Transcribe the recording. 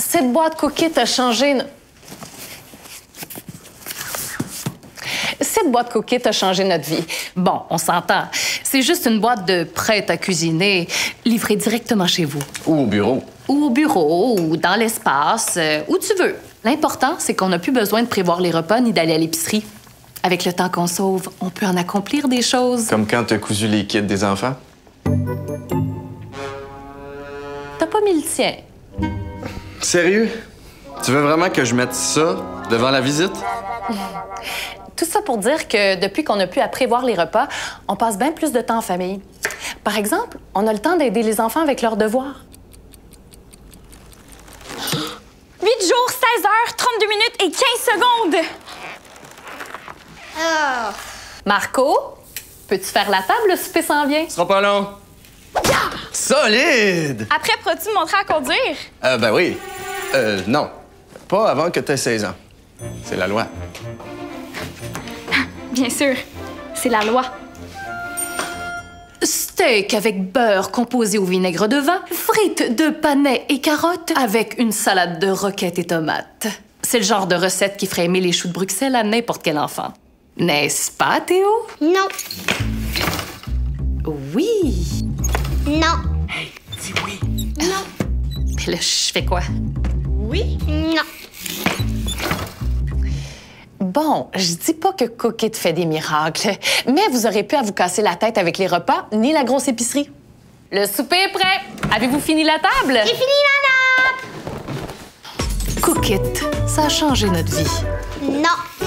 Cette boîte Cookit a changé... Cette boîte Cookit a changé notre vie. Bon, on s'entend. C'est juste une boîte de prêt à cuisiner, livrée directement chez vous. Ou au bureau. Ou au bureau, ou dans l'espace, où tu veux. L'important, c'est qu'on n'a plus besoin de prévoir les repas ni d'aller à l'épicerie. Avec le temps qu'on sauve, on peut en accomplir des choses. Comme quand t'as cousu les kits des enfants. T'as pas mis le tien. Sérieux? Tu veux vraiment que je mette ça devant la visite? Tout ça pour dire que depuis qu'on a pu à prévoir les repas, on passe bien plus de temps en famille. Par exemple, on a le temps d'aider les enfants avec leurs devoirs. 8 jours, 16 heures, 32 minutes et 15 secondes. Ah. Marco, peux-tu faire la table? Le souper s'en vient. Ce sera pas long. Solide! Après, pourras-tu me montrer à conduire? Ben oui. Non. Pas avant que t'aies 16 ans. C'est la loi. Bien sûr, c'est la loi. Steak avec beurre composé au vinaigre de vin, frites de panais et carottes avec une salade de roquettes et tomates. C'est le genre de recette qui ferait aimer les choux de Bruxelles à n'importe quel enfant. N'est-ce pas, Théo? Non. Oui. Non. Hey, dis oui. Non. Mais là, je fais quoi? Oui? Non. Bon, je dis pas que Cookit fait des miracles, mais vous aurez pu à vous casser la tête avec les repas ni la grosse épicerie. Le souper est prêt. Avez-vous fini la table? J'ai fini la nappe. Cookit, ça a changé notre vie. Non.